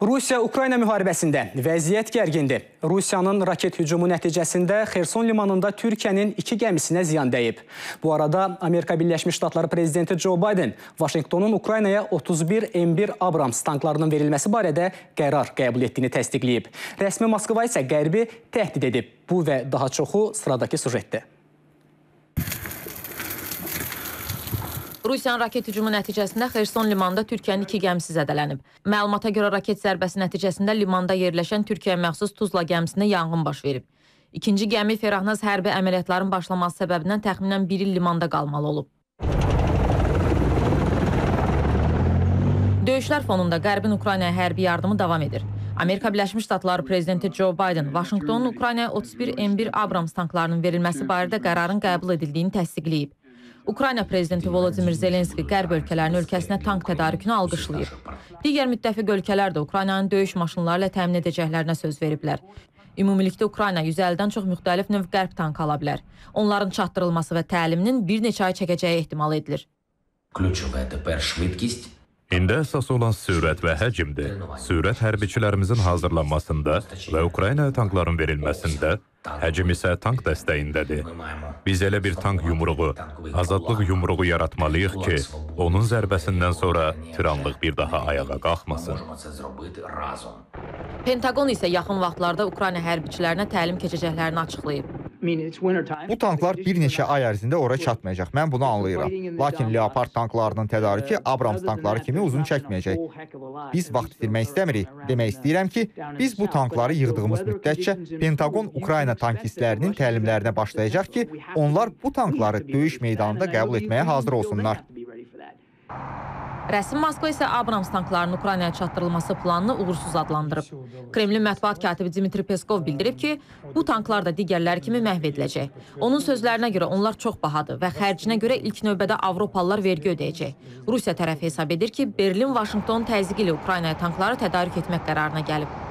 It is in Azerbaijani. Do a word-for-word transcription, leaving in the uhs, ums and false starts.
Rusiya-Ukrayna müharibəsində vəziyyət gərgindir. Rusiyanın raket hücumu nəticəsində Xerson limanında Türkiyənin iki gəmisinə ziyan dəyib. Bu arada Amerika Birləşmiş Ştatları prezidenti Joe Biden Vaşinqtonun Ukraynaya otuz bir M bir Abrams tanklarının verilməsi barədə qərar qəbul etdiyini təsdiqləyib. Rəsmi Moskva isə Qərbi təhdid edib. Bu və daha çoxu sıradakı sujetdə. Rusiyanın raket hücumu nəticəsində Xerson limanında Türkiyənin iki gəmisi zədələnib. Məlumata görə raket zərbəsi nəticəsində limanda yerləşən Türkiyəyə məxsus Tuzla gəmisində yanğın baş verib. İkinci gəmi Ferahnaz hərbi əməliyyatların başlaması səbəbindən təxminən bir il limanda qalmalı olub. Döyüşlər fonunda Qərbin Ukraynaya hərbi yardımı davam edir. Amerika Birləşmiş Ştatları prezidenti Joe Biden Vaşinqtonun Ukraynaya otuz bir M bir Abrams tanklarının verilməsi barədə qərarın qəbul edildiyini təsdiqləyib. Ukrayna prezidenti Volodymyr Zelenski Qərb ölkələrini ölkəsinə tank tədarükünü alqışlayır. Digər müttəfiq ölkələr də Ukraynanın döyüş maşınları ilə təmin edəcəklərinə söz veriblər. Ümumilikdə Ukrayna yüz əllidən çox müxtəlif növ qərb tankı ala bilər. Onların çatdırılması və təliminin bir neçə ay çəkəcəyi ehtimal edilir. İndi əsas olan sürət və həcmdir. Sürət hərbiçilərimizin hazırlanmasında və Ukraynaya tankların verilməsində, həcm isə tank dəstəyindədir. Biz elə bir tank yumruğu, azadlıq yumruğu yaratmalıyıq ki, onun zərbəsindən sonra tiranlıq bir daha ayağa qalxmasın. Pentagon isə yaxın vaxtlarda Ukrayna hərbiçilərinə təlim keçəcəklərini açıqlayıb. Bu tanklar bir neçə ay ərzində ora çatmayacaq. Mən bunu anlayıram. Lakin Leopard tanklarının tədarükü Abrams tankları kimi uzun çəkməyəcək. Biz vaxt itirmək istəmirik. Demək istəyirəm ki, biz bu tankları yığdığımız müddətcə Pentagon Ukrayna tankistlərinin təlimlərinə başlayacaq ki, onlar bu tankları döyüş meydanında qəbul etməyə hazır olsunlar. Rəsmi Moskva isə Abrams tanklarının Ukraynaya çatdırılması planını uğursuz adlandırıb. Kremlin mətbuat katibi Dmitri Peskov bildirib ki, bu tanklar da digərləri kimi məhv ediləcək. Onun sözlərinə görə onlar çox bahadır və xərcinə görə ilk növbədə Avropalılar vergi ödəyəcək. Rusiya tərəfi hesab edir ki, Berlin Vaşinqtonun təzyiqi ilə Ukraynaya tankları tədarük etmək qərarına gəlib.